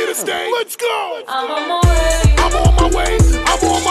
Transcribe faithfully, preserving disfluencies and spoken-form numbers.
the stage. Let's go. I'm on my way. I'm on my way. I'm on my